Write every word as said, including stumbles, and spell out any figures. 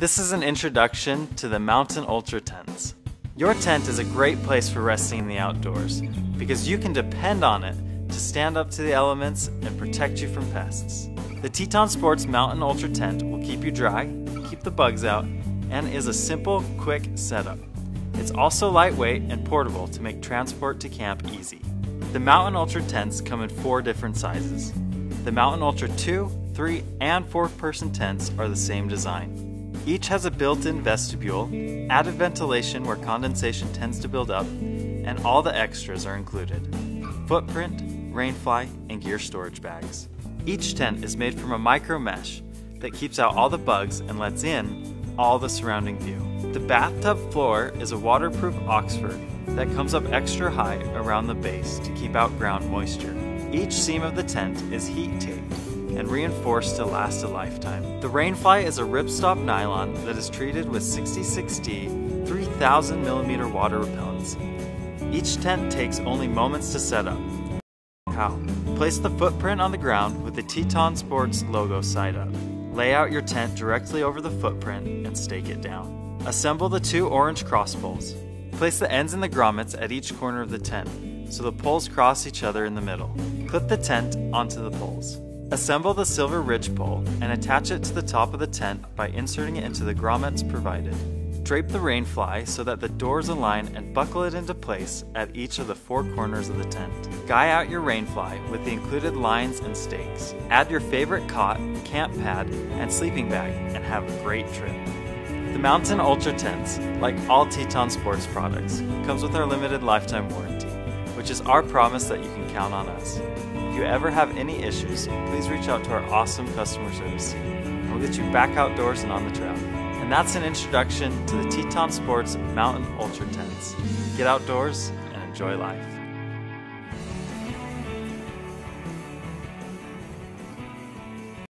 This is an introduction to the Mountain Ultra tents. Your tent is a great place for resting in the outdoors because you can depend on it to stand up to the elements and protect you from pests. The TETON Sports Mountain Ultra tent will keep you dry, keep the bugs out, and is a simple, quick setup. It's also lightweight and portable to make transport to camp easy. The Mountain Ultra tents come in four different sizes. The Mountain Ultra two, three, and four person tents are the same design. Each has a built-in vestibule, added ventilation where condensation tends to build up, and all the extras are included. Footprint, Rainfly, and gear storage bags. Each tent is made from a micro mesh that keeps out all the bugs and lets in all the surrounding view. The bathtub floor is a waterproof Oxford that comes up extra high around the base to keep out ground moisture. Each seam of the tent is heat taped and reinforced to last a lifetime. The Rainfly is a ripstop nylon that is treated with sixty-six D three thousand millimeter water repellents. Each tent takes only moments to set up. How? Place the footprint on the ground with the TETON Sports logo side up. Lay out your tent directly over the footprint and stake it down. Assemble the two orange cross poles. Place the ends in the grommets at each corner of the tent, so the poles cross each other in the middle. Clip the tent onto the poles. Assemble the silver ridge pole and attach it to the top of the tent by inserting it into the grommets provided. Drape the Rainfly so that the doors align and buckle it into place at each of the four corners of the tent. Guy out your Rainfly with the included lines and stakes. Add your favorite cot, camp pad, and sleeping bag and have a great trip. The Mountain Ultra tents, like all TETON Sports products, comes with our limited lifetime warranty, which is our promise that you can count on us. If you ever have any issues, please reach out to our awesome customer service team, and we'll get you back outdoors and on the trail. And that's an introduction to the TETON Sports Mountain Ultra tents. Get outdoors and enjoy life.